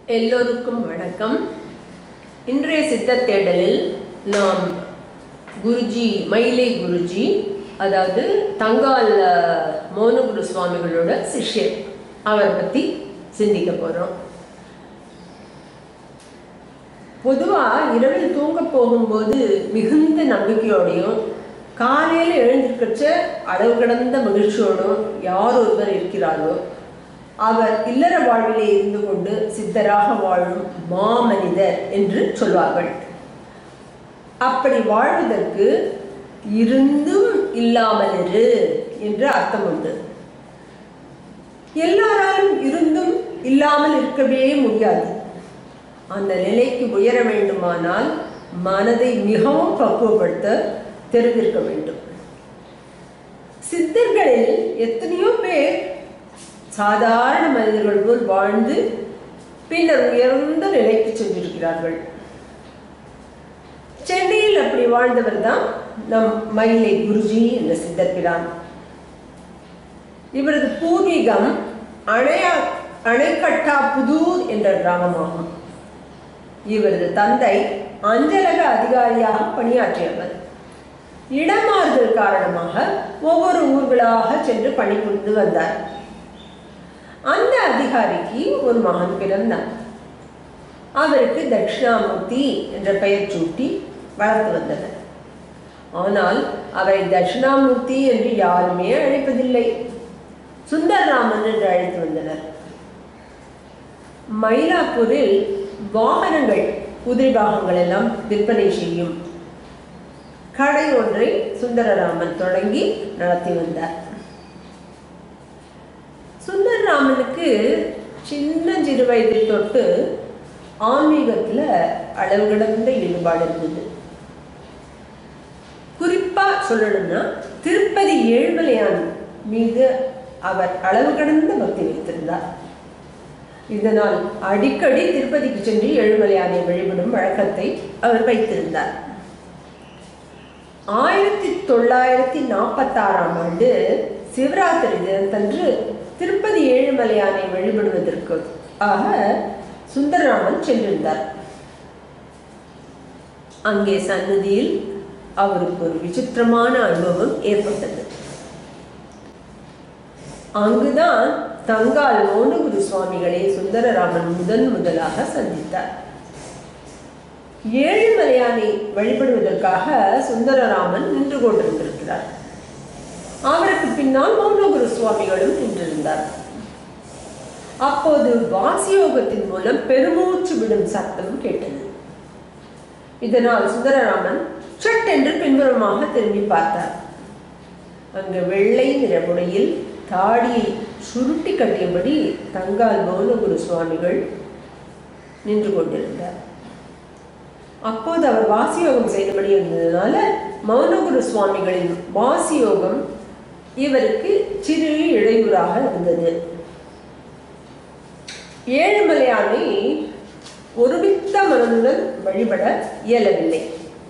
எல்லோருக்கும் வணக்கம். இன்றைய சித்த தேடலில் நாம் குருஜி மயிலை குருஜி, அதாவது தங்கால் மோனகுரு சுவாமிகளோட சிஷ்யர், அவரை பற்றி சிந்திக்க போகிறோம். பொதுவாக இரவில் தூங்க போகும்போது மிகுந்த நம்பிக்கையோடையும் காலையில் எழுந்திருக்கச்ச அளவு கடந்த மகிழ்ச்சியோடும் யார் ஒருவர் இருக்கிறாரோ அவர் இல்லற வாழ்விலே இருந்து கொண்டு சித்தராக வாழும் மாமனிதர் என்று சொல்வார்கள். அப்படி வாழ்வதற்கு இருந்தும் இல்லாமல் இரு என்று அர்த்தம் உண்டு. எல்லாராலும் இருந்தும் இல்லாமல் இருக்கவே முடியாது. அந்த நிலைக்கு உயர வேண்டுமானால் மனதை மிகவும் பக்குவப்படுத்த தெரிந்திருக்க வேண்டும். சித்தர்களில் எத்தனையோ பேர் சாதாரண மனிதர்கள் போல் வாழ்ந்து பின்னர் உயர்ந்த நிலைக்கு சென்றிருக்கிறார்கள். சென்னையில் அப்படி வாழ்ந்தவர் தான் நம் மயிலை குருஜி என்ற சித்தர்பிரான். இவரது பூர்வீகம் அணைக்கட்டா புதூர் என்ற கிராமமாகும். இவரது தந்தை அஞ்சலக அதிகாரியாக பணியாற்றியவர். இடமாறுதல் காரணமாக ஒவ்வொரு ஊர்களாக சென்று பணிபுரிந்து வந்தார். அந்த அதிகாரிக்கு ஒரு மகன் பிறந்தார். அவருக்கு தட்சிணாமூர்த்தி என்ற பெயர் சூட்டி வளர்த்து வந்தனர். ஆனால் அவரை தட்சிணாமூர்த்தி என்று யாருமே அழைப்பதில்லை, சுந்தரராமன் என்று அழைத்து வந்தனர். மயிலாப்பூரில் வாகனங்கள், குதிரை பாகங்கள் எல்லாம் விற்பனை செய்யும் கடை ஒன்றை சுந்தரராமன் தொடங்கி நடத்தி வந்தார். சுந்தரராமனுக்கு சின்ன சிறு வயதில் தொட்டு ஆன்மீகத்தில் அளவு கடந்த ஈடுபாடு இருந்தது. குறிப்பா சொல்லணும்னா திருப்பதி ஏழுமலையான் மீது அவர் அளவு கடந்த பக்தி வைத்திருந்தார். இதனால் அடிக்கடி திருப்பதிக்கு சென்று ஏழுமலையானை வழிபடும் வழக்கத்தை அவர் வைத்திருந்தார். 1946 சிவராத்திரி தினத்தன்று திருப்பதி ஏழுமலையானை வழிபடுவதற்காக சுந்தரராமன் சென்றிருந்தார். அங்கே சன்னதியில் அவருக்கு ஒரு விசித்திரமான அனுபவம் ஏற்பட்டது. அங்குதான் தங்கால் மோனகுரு சுவாமிகளை சுந்தரராமன் முதலாக சந்தித்தார். ஏழுமலையானை வழிபடுவதற்காக சுந்தரராமன் நின்று கொண்டிருந்திருக்கிறார். அவருக்கு பின்னால் மோனகுரு சுவாமிகளும் நின்றிருந்தார். அப்போது வாசியோகத்தின் மூலம் பெருமூச்சு விடும் சத்தம் கேட்டது. இதனால் சுந்தரராமன் சட்டென்று பின்புறமாக திரும்பி பார்த்தார். அங்கு வெள்ளை நிற உடையில் தாடியை சுருட்டி கட்டியபடி தங்கால் மோனகுரு சுவாமிகள் நின்று கொண்டிருந்தார். அப்போது அவர் வாசியோகம் செய்தபடி இருந்ததுனால மௌனகுரு சுவாமிகளின் வாசியோகம் இவருக்கு சிறு இடையூறாக இருந்தது. ஏழுமலையானை ஒருமித்த மனதுடன் வழிபட இயலவில்லை.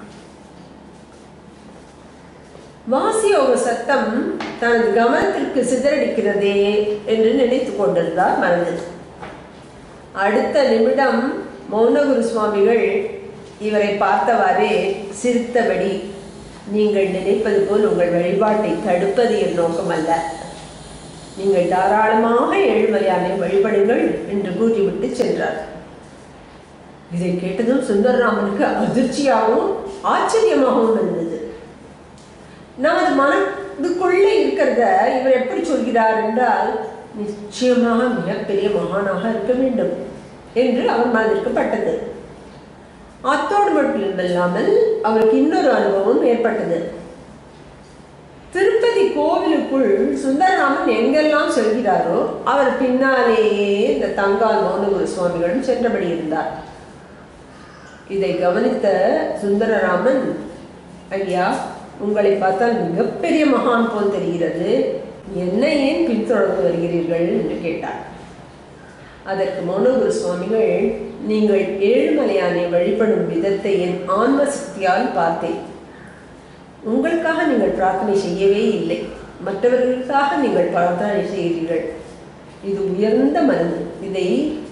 வாசியோக சத்தம் தனது கவனத்திற்கு சிதறடிக்கிறதே என்று நினைத்துக் கொண்டிருந்தார் மனதில். அடுத்த நிமிடம் மௌனகுரு சுவாமிகள் இவரை பார்த்தவாறே சிரித்தபடி, நீங்கள் நினைப்பது போல் உங்கள் வழிபாட்டை தடுப்பது என் நோக்கம் அல்ல, நீங்கள் தாராளமாக ஏழுமலையானை வழிபடுங்கள் என்று கூறிவிட்டு சென்றார். இதை கேட்டதும் சுந்தரராமனுக்கு அதிர்ச்சியாகவும் ஆச்சரியமாகவும் இருந்தது. நமது மனதுக்குள்ளே இருக்கிறத இவர் எப்படி சொல்கிறார் என்றால், நிச்சயமாக மிகப்பெரிய மகானாக இருக்க வேண்டும் என்று அவர் மனதிற்கு பட்டது. அத்தோடு மட்டுமில்லாமல் அவருக்கு இன்னொரு அனுபவம் ஏற்பட்டது. திருப்பதி கோவிலுக்குள் சுந்தரராமன் எங்கெல்லாம் செல்கிறாரோ அவர் பின்னாலேயே இந்த தங்கால் மோனகுரு சுவாமிகளும் சென்றபடி இருந்தார். இதை கவனித்த சுந்தரராமன், ஐயா, உங்களை பார்த்தால் மிகப்பெரிய மகான் போல் தெரிகிறது, என்னை ஏன் பின்தொடர்ந்து வருகிறீர்கள் என்று கேட்டார். அதற்கு மோனகுரு சுவாமிகள், நீங்கள் ஏழுமலையானை வழிபடும் விதத்தை என் ஆன்ம சக்தியால் பார்த்தேன். உங்களுக்காக நீங்கள் பிரார்த்தனை செய்யவே இல்லை, மற்றவர்களுக்காக நீங்கள் பிரார்த்தனை செய்கிறீர்கள். இது உயர்ந்த மனது, இதை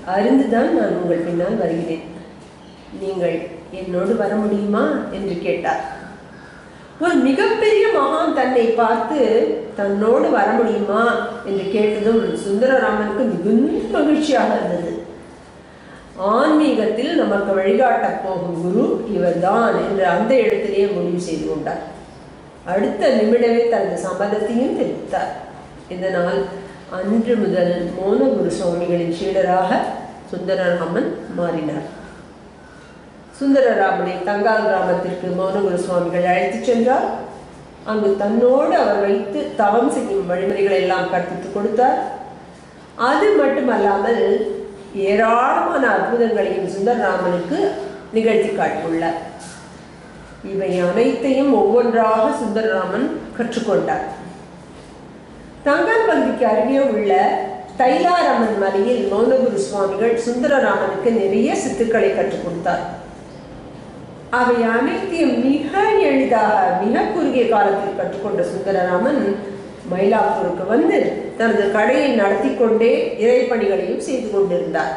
அறிந்துதான் நான் உங்கள் பின்னால் வருகிறேன். நீங்கள் என்னோடு வர முடியுமா என்று கேட்டார். ஒரு மிகப்பெரிய மகான் தன்னை பார்த்து தன்னோடு வர முடியுமா என்று கேட்டதும் சுந்தரராமனுக்கு மிகுந்த மகிழ்ச்சியாக இருந்தது. ஆன்மீகத்தில் நமக்கு வழிகாட்டப் போகும் குரு இவர்தான் என்று அந்த இடத்திலேயே முடிவு செய்து கொண்டார். அடுத்த நிமிடமே தனது சம்மதத்தையும் தெரிவித்தார். இதனால் அன்று முதல் மௌனகுரு சுவாமிகளின் சீடராக சுந்தரராமன் மாறினார். சுந்தரராமனை தங்கால் கிராமத்திற்கு மௌனகுரு சுவாமிகள் அழைத்துச் சென்றார். அங்கு தன்னோடு அவர் வைத்து தவம் செய்யும் வழிமுறைகளை எல்லாம் கற்பித்துக் கொடுத்தார். அது மட்டுமல்லாமல் ஏராளமான அற்புதங்களையும் சுந்தரராமனுக்கு நிகழ்த்தி காட்டியுள்ளார். இவை அனைத்தையும் ஒவ்வொன்றாக சுந்தரராமன் கற்றுக்கொண்டார். தங்கால் பகுதிக்கு அருகே உள்ள தைலாரம்மன் மலையில் மௌனகுரு சுவாமிகள் சுந்தரராமனுக்கு நிறைய சித்துக்களை கற்றுக் கொடுத்தார். அவை அனைத்தையும் மிக எளிதாக மிக குறுகிய காலத்தில் கற்றுக்கொண்ட சுந்தரராமன் மயிலாப்பூருக்கு வந்து தனது கடையை நடத்தி கொண்டே இறைப்பணிகளையும் செய்து கொண்டிருந்தார்.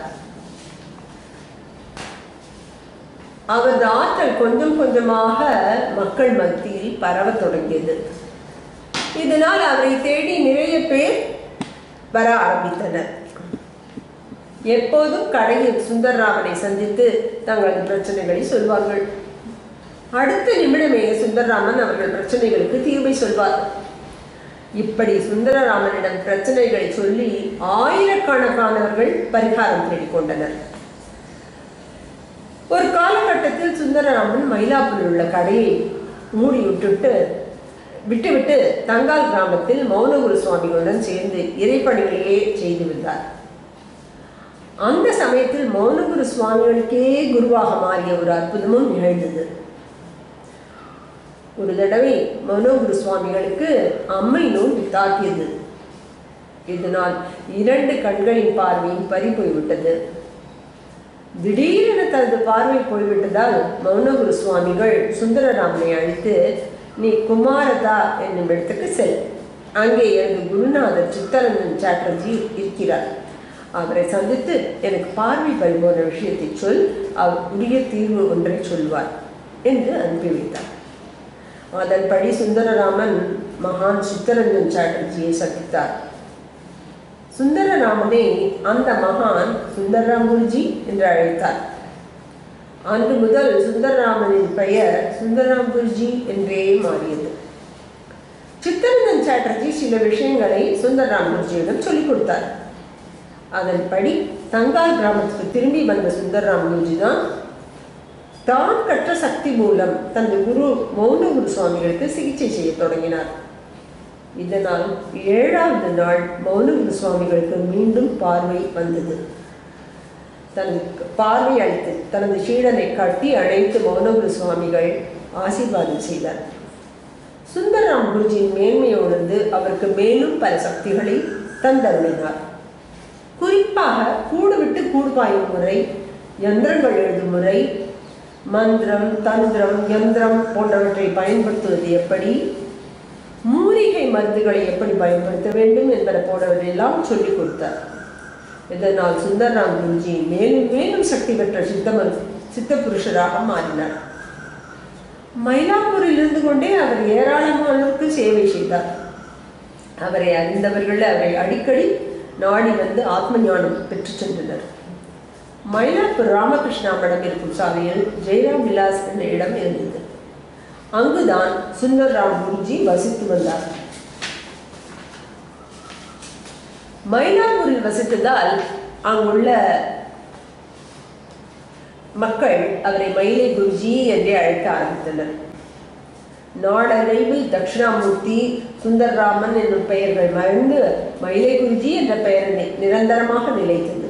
அவரது ஆற்றல் கொஞ்சம் கொஞ்சமாக மக்கள் மத்தியில் பரவ தொடங்கியது. இதனால் அவரை தேடி நிறைய பேர் வர ஆரம்பித்தனர். எப்போதும் கடையில் சுந்தரராமனை சந்தித்து தங்களது பிரச்சனைகளை சொல்வார்கள். அடுத்த நிமிடமே சுந்தரராமன் அவர்கள் பிரச்சனைகளுக்கு தீர்வை சொல்வார். இப்படி சுந்தரராமனிடம் பிரச்சனைகளை சொல்லி ஆயிரக்கணக்கானவர்கள் பரிகாரம் தேடிக்கொண்டனர். ஒரு காலகட்டத்தில் சுந்தரராமன் மயிலாப்பூரில் உள்ள கடையை மூடி விட்டுவிட்டு தங்கால் கிராமத்தில் மௌனகுரு சுவாமிகளுடன் சேர்ந்து இறைப்பணிகளையே செய்து வந்தார். அந்த சமயத்தில் மௌனகுரு சுவாமிகளுக்கே குருவாக மாறிய ஒரு அற்புதமும் நிகழ்ந்தது. ஒரு தடவை மௌனகுரு சுவாமிகளுக்கு அம்மை நோய் தாக்கியது. இதனால் 2 கண்களின் பார்வையும் பறி போய்விட்டது. திடீரென தனது பார்வை போய்விட்டதால் மௌனகுரு சுவாமிகள் சுந்தரராமனை அழைத்து, நீ குமாரதா என்னும் இடத்துக்கு செல், அங்கே எனது குருநாதர் சித்தரஞ்சன் சாட்டர்ஜி இருக்கிறார், அவரை சந்தித்து எனக்கு பார்வை பறிபோன விஷயத்தை சொல், அவர் உரிய தீர்வு ஒன்றை சொல்வார் என்று அனுப்பி வைத்தார். அதன்படி சுந்தரராமன் மகான் சித்தரஞ்சன் சாட்டர்ஜியை சந்தித்தார். சுந்தரராமனை அந்த மகான் சுந்தரராம் குருஜி என்று அழைத்தார். அன்று முதல் சுந்தரராமனின் பெயர் சுந்தரராம் குருஜி என்றே மாறியது. சித்தரஞ்சன் சாட்டர்ஜி சில விஷயங்களை சுந்தரராம் குருஜியிடம் சொல்லிக் கொடுத்தார். அதன்படி தங்கால் கிராமத்துக்கு திரும்பி வந்த சுந்தரராம் குருஜி தான் கற்ற சக்தி மூலம் தனது குரு மௌனகுரு சுவாமிகளுக்கு சிகிச்சை செய்ய தொடங்கினார். இதனால் 7வது நாள் மௌனகுரு சுவாமிகளுக்கு மீண்டும் பார்வை வந்தது. தனது பார்வை அளித்து தனது சீடனை காட்டி அழைத்து மௌனகுரு சுவாமிகள் ஆசீர்வாதம் செய்தார். சுந்தரராம் குருஜியின் மேன்மையை உணர்ந்து அவருக்கு மேலும் பல சக்திகளை தந்தருளினார். குறிப்பாக கூடு விட்டு கூடு பாயும் முறை, யந்திரங்கள் எழுதும் முறை, மந்திரம், தந்திரம், யந்திரம் போன்றவற்றை பயன்படுத்துவது எப்படி, மூலிகை மருந்துகளை எப்படி பயன்படுத்த வேண்டும் என்பதை போன்றவற்றையெல்லாம் சொல்லிக் கொடுத்தார். இதனால் சுந்தரராம் குருஜி மேலும் மேலும் சக்தி பெற்ற சித்த புருஷராக மாறினார். மயிலாப்பூரில் இருந்து கொண்டே அவர் ஏராளமானோருக்கு சேவை செய்தார். அவரை அறிந்தவர்கள் அவரை அடிக்கடி நாடி வந்து ஆத்ம ஞானம் பெற்று சென்றனர். மயிலாப்பூர் ராமகிருஷ்ணா மடம் இருக்கும் சாலையில் ஜெயராம் விலாஸ் என்ற இடம் இருந்தது. அங்குதான் சுந்தரராம் குருஜி வசித்து வந்தார். மயிலாப்பூரில் வசித்ததால் அங்குள்ள மக்கள் அவரை மயிலை குருஜி என்றே அழைக்க ஆரம்பித்தனர். நாடறிவில் தட்சிணாமூர்த்தி, சுந்தரராமன் என்னும் பெயர்கள் மறைந்து மயிலை குருஜி என்ற பெயர் நிரந்தரமாக நிலைத்தது.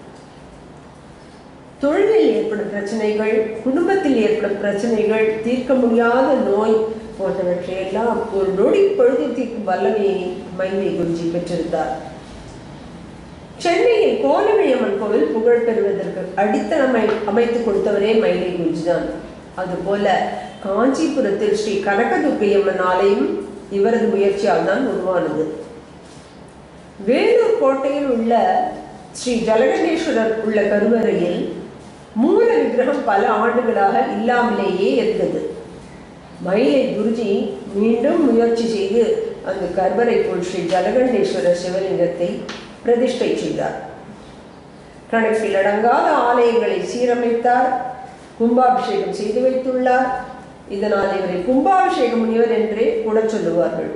தொழிலில் ஏற்படும் பிரச்சனைகள், குடும்பத்தில் ஏற்படும் பிரச்சனைகள், தீர்க்க முடியாத நோய் போன்றவற்றையெல்லாம் ஒரு நொடி பொழுது தீர்க்கும் வல்லமையை மயிலை குருஜி பெற்றிருந்தார். சென்னையில் கோலவியம்மன் கோவில் புகழ் பெறுவதற்கு அடித்தளம் அமைத்துக் கொடுத்தவரே மயிலை குருஜி தான். அதுபோல காஞ்சிபுரத்தில் ஸ்ரீ கனகதுர்க்கையம்மன் ஆலயம் இவரது முயற்சியால் தான் உருவானது. வேலூர் கோட்டையில் உள்ள ஸ்ரீ ஜலகண்டேஸ்வரர் உள்ள கருவறையில் மூல விக்கிரகம் பல ஆண்டுகளாக இல்லாமலேயே இருந்தது. மயிலை குருஜி மீண்டும் முயற்சி செய்து அந்த கருவறைக்குள் ஸ்ரீ ஜலகண்டேஸ்வரர் சிவலிங்கத்தை பிரதிஷ்டை செய்தார். கணக்கில் அடங்காத ஆலயங்களை சீரமைத்தார். கும்பாபிஷேகம் செய்து வைத்துள்ளார். இதனால் இவரை கும்பாபிஷேக முனிவர் என்றே கூட சொல்லுவார்கள்.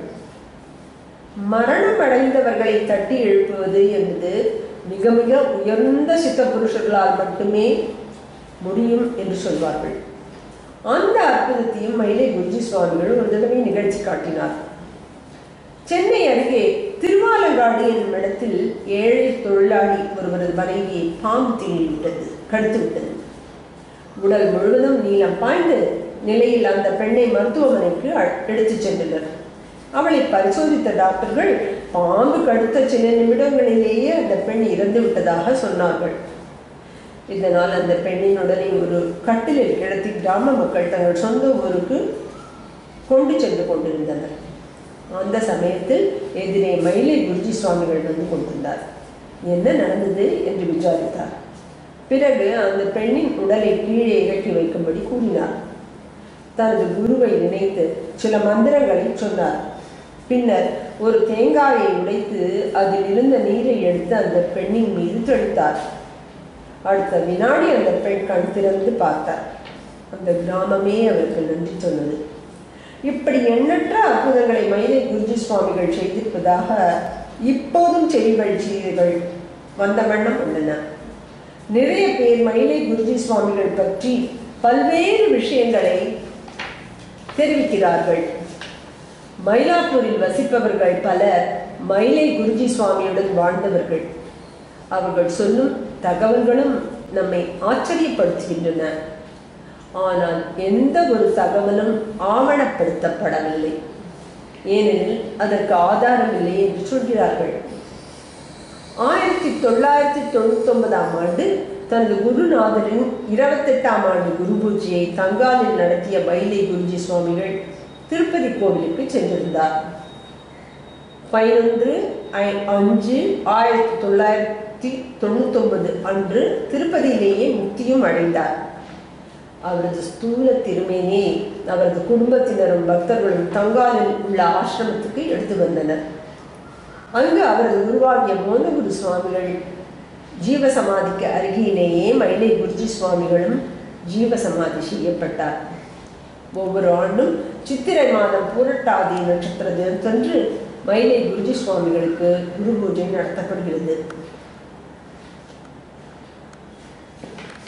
மரணம் அடைந்தவர்களை தட்டி எழுப்புவது என்பது மிக மிக உயர்ந்த சித்த புருஷர்களால் மட்டுமே முடியும் என்று சொல்வார்கள். அந்த அற்புதத்தையும் மயிலை குருஜி சுவாமிகள் ஒரு தடவை நிகழ்ச்சி காட்டினார். சென்னை அருகே திருவாலங்காடு என்னும் இடத்தில் ஏழை தொழிலாளி ஒருவரது மனைவியை பாம்பு தீண்டிவிட்டது, கடுத்து விட்டது. உடல் முழுவதும் நீளம் பாய்ந்து நிலையில் அந்த பெண்ணை மருத்துவமனைக்கு எடுத்துச் சென்றனர். அவளை பரிசோதித்த டாக்டர்கள் பாம்பு கடுத்த சில நிமிடங்களிலேயே அந்த பெண் இறந்து விட்டதாக சொன்னார்கள். இதனால் அந்த பெண்ணின் உடலை ஒரு கட்டிலில் கிடத்தி கிராம மக்கள் தங்கள் சொந்த ஊருக்கு கொண்டு சென்று கொண்டிருந்தனர். அந்த சமயத்தில் எதிரே மயிலை குருஜி சுவாமிகள் வந்து கொண்டிருந்தார். என்ன நடந்தது என்று விசாரித்தார். பிறகு அந்த பெண்ணின் உடலை கீழே இறக்கி வைக்கும்படி கூறினார். தனது குருவை நினைத்து சில மந்திரங்களை சொன்னார். பின்னர் ஒரு தேங்காயை உடைத்து அதில் இருந்த நீரை எடுத்து அந்த பெண்ணின் மீது தெளித்தார். அடுத்த வினாடி அந்த பெண் கண் திறந்து பார்த்தார். அந்த கிராமமே அவருக்கு நன்றி சொன்னது. இப்படி எண்ணற்ற அற்புதங்களை மயிலை குருஜி சுவாமிகள் செய்திருப்பதாக இப்போதும் செய்திகள் வந்த வண்ணம் உள்ளன. நிறைய பேர் மயிலை குருஜி சுவாமிகள் பற்றி பல்வேறு விஷயங்களை தெரிவிக்கிறார்கள். மயிலாப்பூரில் வசிப்பவர்கள் பலர் மயிலை குருஜி சுவாமியுடன் வாழ்ந்தவர்கள். அவர்கள் சொல்லும் தகவல்களும் நம்மை ஆச்சரியப்படுத்துகின்றன. ஆனால் எந்த ஒரு தகவலும் ஆவணப்படுத்தப்படவில்லை. ஏனெனில் அதற்கு ஆதாரம் இல்லை என்று சொல்கிறார்கள். 1999ஆம் ஆண்டு தனது குருநாதரின் 28ஆம் ஆண்டு குரு பூஜையை தங்காலில் நடத்திய மயிலை குருஜி சுவாமிகள் திருப்பதி கோவிலுக்கு சென்றிருந்தார். 15/5/1999 அன்று திருப்பதியிலேயே முக்தியும் அடைந்தார். அவரது ஸ்தூல திருமேனியை அவரது குடும்பத்தினரும் பக்தர்களும் தங்காலில் உள்ள ஆசிரமத்துக்கு எடுத்து வந்தனர். அங்கு அவரது குருவாகிய மோனகுரு சுவாமிகள் ஜீவசமாதிக்கு அருகிலேயே மயிலை குருஜி சுவாமிகளும் ஜீவசமாதி செய்யப்பட்டார். ஒவ்வொரு ஆண்டும் சித்திரை மாதம் பூரட்டாதி நட்சத்திர தினத்தன்று மயிலை குருஜி சுவாமிகளுக்கு குரு பூஜை நடத்தப்படுகிறது.